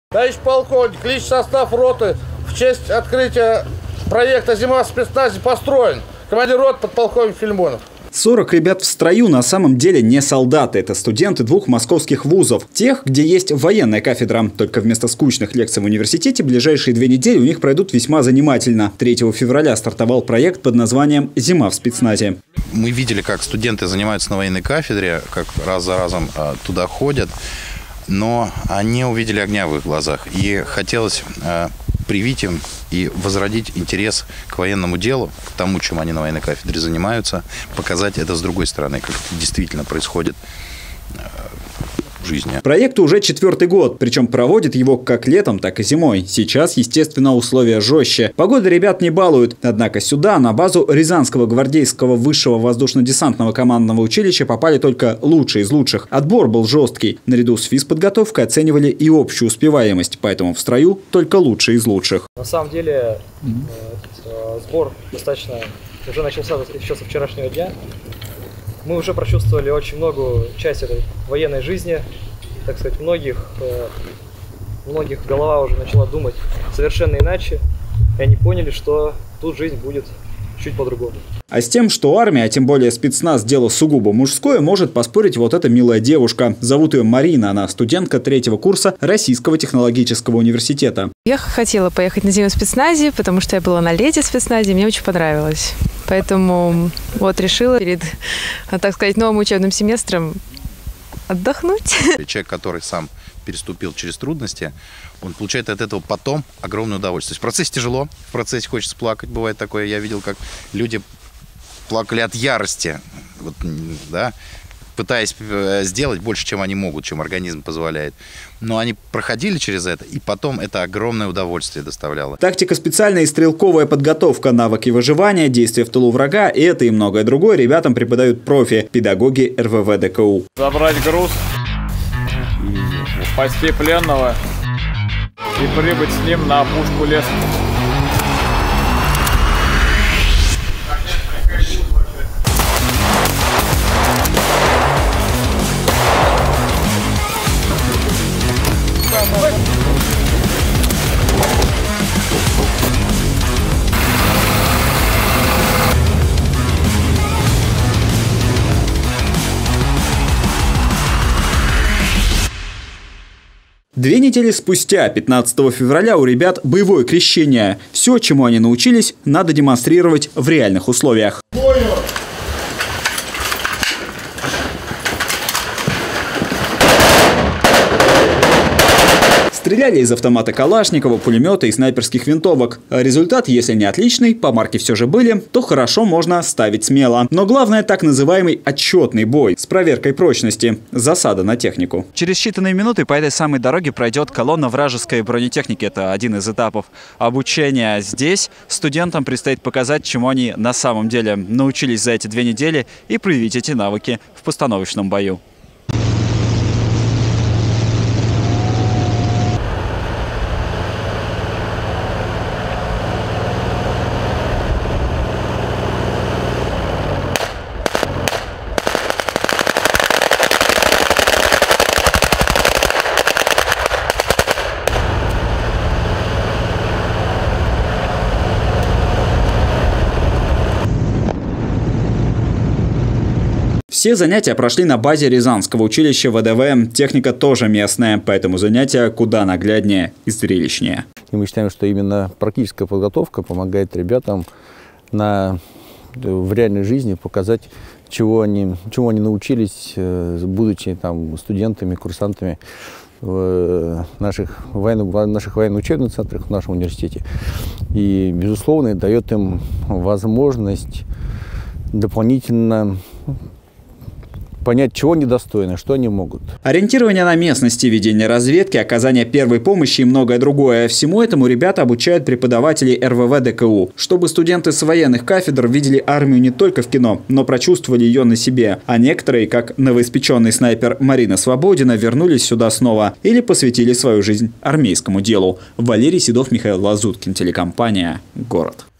Товарищ полковник, личный состав роты в честь открытия проекта «Зима в спецназе» построен. Командир роты подполковник Филимонов. 40 ребят в строю на самом деле не солдаты. Это студенты 2 московских вузов. Тех, где есть военная кафедра. Только вместо скучных лекций в университете ближайшие 2 недели у них пройдут весьма занимательно. 3 февраля стартовал проект под названием «Зима в спецназе». Мы видели, как студенты занимаются на военной кафедре, как раз за разом туда ходят. Но они увидели огня в их глазах. И хотелось привить им и возродить интерес к военному делу, к тому, чем они на военной кафедре занимаются, показать это с другой стороны, как это действительно происходит в жизни. Проекту уже 4-й год, причем проводит его как летом, так и зимой. Сейчас, естественно, условия жестче. Погода ребят не балует. Однако сюда, на базу Рязанского гвардейского высшего воздушно-десантного командного училища, попали только лучшие из лучших. Отбор был жесткий. Наряду с физподготовкой оценивали и общую успеваемость, поэтому в строю только лучшие из лучших. На самом деле сбор достаточно уже начался еще со вчерашнего дня. Мы уже прочувствовали очень многую часть этой военной жизни, так сказать, многих голова уже начала думать совершенно иначе, и они поняли, что тут жизнь будет чуть по-другому. А с тем, что армия, а тем более спецназ, дело сугубо мужское, может поспорить вот эта милая девушка. Зовут ее Марина, она студентка 3-го курса Российского технологического университета. Я хотела поехать на зиму в спецназе, потому что я была на лете в спецназе, мне очень понравилось. Поэтому вот решила перед, так сказать, новым учебным семестром отдохнуть. Человек, который сам переступил через трудности, он получает от этого потом огромное удовольствие. То есть в процессе тяжело, в процессе хочется плакать, бывает такое. Я видел, как люди плакали от ярости, вот, да, пытаясь сделать больше, чем они могут, чем организм позволяет. Но они проходили через это, и потом это огромное удовольствие доставляло. Тактика специальная и стрелковая подготовка, навыки выживания, действия в тылу врага, это и многое другое ребятам преподают профи, педагоги РВВ ДКУ. Забрать груз, спасти пленного и прибыть с ним на опушку леса. Две недели спустя, 15 февраля, у ребят боевое крещение. Все, чему они научились, надо демонстрировать в реальных условиях. Стреляли из автомата Калашникова, пулемета и снайперских винтовок. Результат, если не отличный, по марке все же были, то хорошо можно ставить смело. Но главное так называемый отчетный бой с проверкой прочности. Засада на технику. Через считанные минуты по этой самой дороге пройдет колонна вражеской бронетехники. Это один из этапов обучения. Здесь студентам предстоит показать, чему они на самом деле научились за эти 2 недели и проявить эти навыки в постановочном бою. Все занятия прошли на базе Рязанского училища ВДВ. Техника тоже местная, поэтому занятия куда нагляднее и зрелищнее. И мы считаем, что именно практическая подготовка помогает ребятам в реальной жизни показать, чему они научились, будучи там студентами, курсантами в наших военно-учебных центрах, в нашем университете. И, безусловно, дает им возможность дополнительно понять, чего они достойны, что они могут. Ориентирование на местности, ведение разведки, оказание первой помощи и многое другое. Всему этому ребята обучают преподавателей РВВ ДКУ, чтобы студенты с военных кафедр видели армию не только в кино, но прочувствовали ее на себе. А некоторые, как новоиспеченный снайпер Марина Свободина, вернулись сюда снова или посвятили свою жизнь армейскому делу. Валерий Седов, Михаил Лазуткин, телекомпания «Город».